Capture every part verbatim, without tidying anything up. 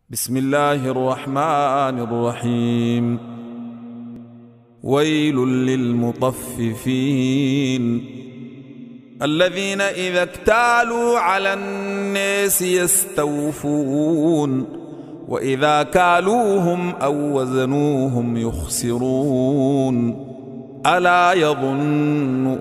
بسم الله الرحمن الرحيم. ويل للمطففين الذين إذا اكتالوا على الناس يستوفون وإذا كالوهم أو وزنوهم يخسرون. ألا يظن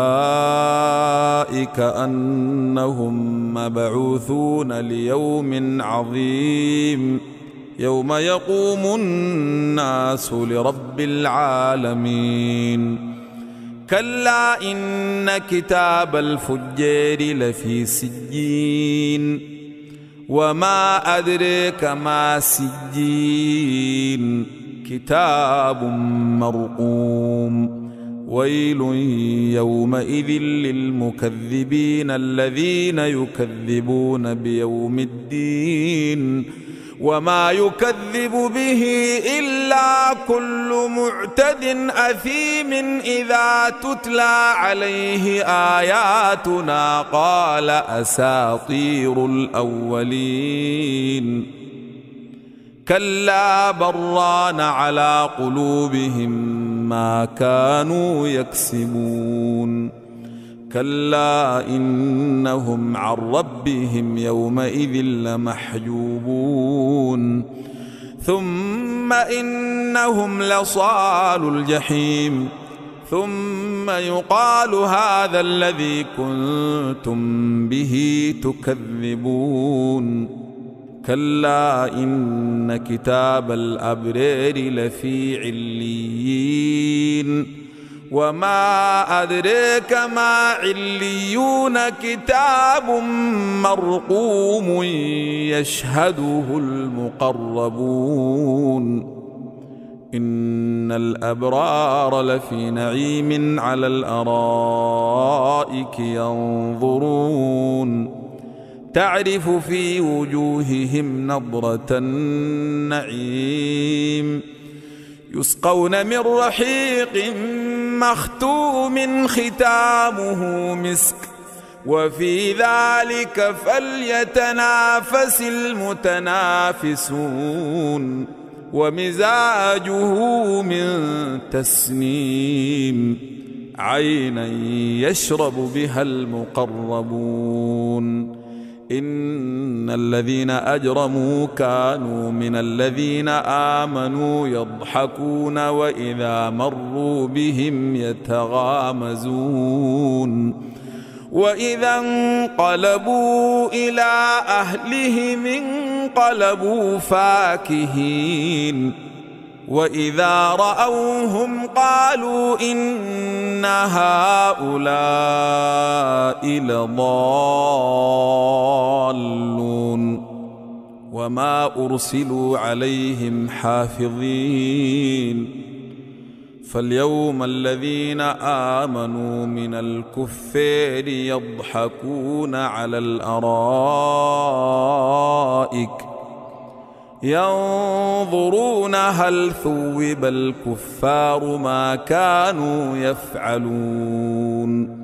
أولئك أنهم مبعوثون ليوم عظيم يوم يقوم الناس لرب العالمين. كلا إن كتاب الفجار لفي سجين وما أدريك ما سجين كتاب مرقوم. ويل يومئذ للمكذبين الذين يكذبون بيوم الدين وما يكذب به إلا كل معتد أثيم إذا تتلى عليه آياتنا قال أساطير الأولين. كلا بران على قلوبهم ما كانوا يكسبون. كلا إنهم عن ربهم يومئذ لمحجوبون. ثم إنهم لصالو الجحيم ثم يقال هذا الذي كنتم به تكذبون. كلا إن كتاب الأبرار لفي عليين وما أدريك ما عليون كتاب مرقوم يشهده المقربون. إن الأبرار لفي نعيم على الأرائك ينظرون تعرف في وجوههم نضرة النعيم يسقون من رحيق مختوم ختامه مسك وفي ذلك فليتنافس المتنافسون. ومزاجه من تسنيم عينا يشرب بها المقربون. إن الذين أجرموا كانوا من الذين آمنوا يضحكون وإذا مروا بهم يتغامزون. وإذا انقلبوا إلى أهلهم انقلبوا فاكهين. وإذا رأوهم قالوا إن هؤلاء لضالون وما أرسلوا عليهم حافظين. فاليوم الذين آمنوا من الكفار يضحكون على الأرائك ينظرون هل ثوب الكفار ما كانوا يفعلون.